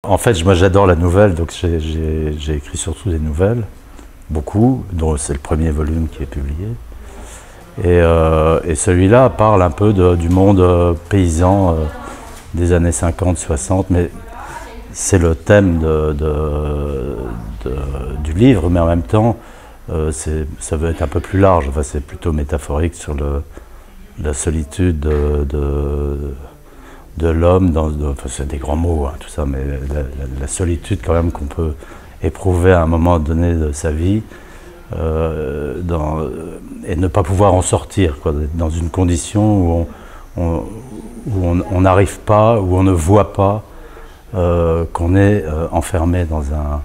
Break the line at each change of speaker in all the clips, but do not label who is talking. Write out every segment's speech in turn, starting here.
En fait, moi j'adore la nouvelle, donc j'ai écrit surtout des nouvelles, beaucoup, dont c'est le premier volume qui est publié. Et celui-là parle un peu du monde paysan des années 50-60, mais c'est le thème du livre, mais en même temps, ça veut être un peu plus large, enfin, c'est plutôt métaphorique sur la solitude de l'homme, enfin, c'est des grands mots, hein, tout ça, mais la solitude quand même qu'on peut éprouver à un moment donné de sa vie, et ne pas pouvoir en sortir, quoi, dans une condition où on n'arrive pas, où on ne voit pas qu'on est enfermé dans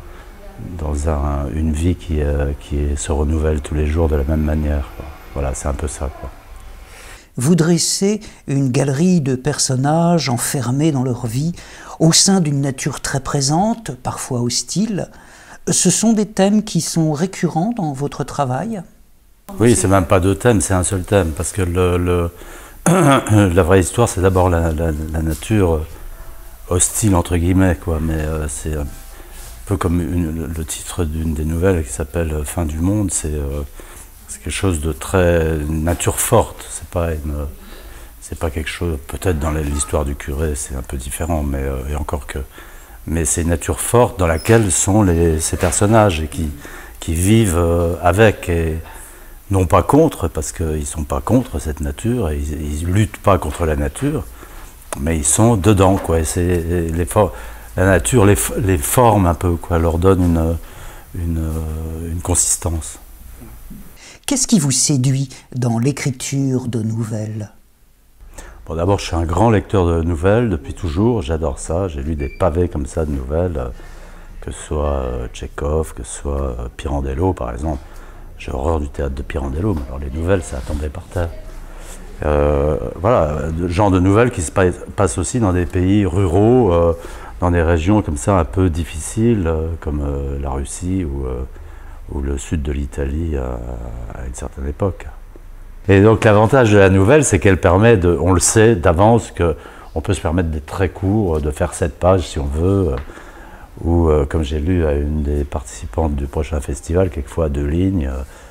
une vie qui se renouvelle tous les jours de la même manière, quoi. Voilà, c'est un peu ça, quoi.
Vous dressez une galerie de personnages enfermés dans leur vie, au sein d'une nature très présente, parfois hostile. Ce sont des thèmes qui sont récurrents dans votre travail?
Oui, c'est même pas deux thèmes, c'est un seul thème, parce que la vraie histoire, c'est d'abord la nature hostile, entre guillemets, quoi, mais c'est un peu comme le titre d'une des nouvelles qui s'appelle « Fin du monde », c'est quelque chose de très nature forte, c'est pas quelque chose, peut-être dans l'histoire du curé c'est un peu différent, mais et encore que, mais c'est une nature forte dans laquelle sont ces personnages et qui vivent avec, et non pas contre, parce qu'ils ne sont pas contre cette nature, et ils luttent pas contre la nature, mais ils sont dedans, quoi, et la nature les forme un peu, quoi, leur donne une consistance.
Qu'est-ce qui vous séduit dans l'écriture de nouvelles?
Bon, d'abord, je suis un grand lecteur de nouvelles depuis toujours, j'adore ça, j'ai lu des pavés comme ça de nouvelles, que ce soit Tchekhov, que ce soit Pirandello par exemple. J'ai horreur du théâtre de Pirandello, mais alors les nouvelles, ça a tombé par terre. Voilà, le genre de nouvelles qui se passent aussi dans des pays ruraux, dans des régions comme ça un peu difficiles, comme la Russie ou le sud de l'Italie à une certaine époque. Et donc l'avantage de la nouvelle, c'est qu'elle permet, on le sait d'avance, qu'on peut se permettre d'être très court, de faire 7 pages si on veut, ou comme j'ai lu à une des participantes du prochain festival, quelquefois 2 lignes.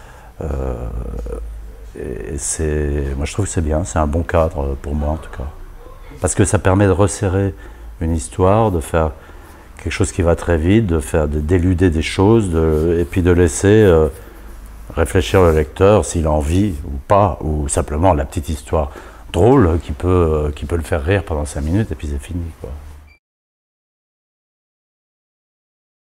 Et moi je trouve que c'est bien, c'est un bon cadre pour moi en tout cas. Parce que ça permet de resserrer une histoire, de faire quelque chose qui va très vite, d'éluder des choses, et puis de laisser réfléchir le lecteur s'il a envie ou pas, ou simplement la petite histoire drôle qui peut le faire rire pendant 5 minutes et puis c'est fini, quoi.